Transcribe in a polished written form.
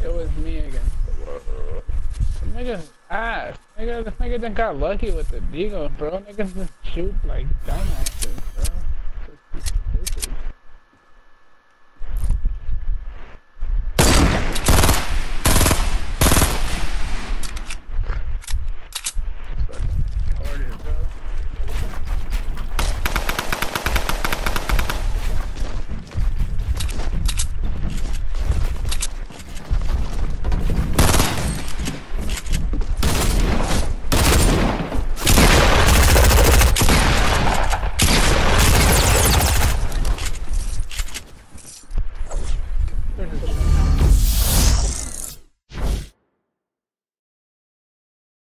it was me against the world. The nigga's ass. Nigga, this nigga done got lucky with the deagle, bro. Niggas just shoot like dumbasses.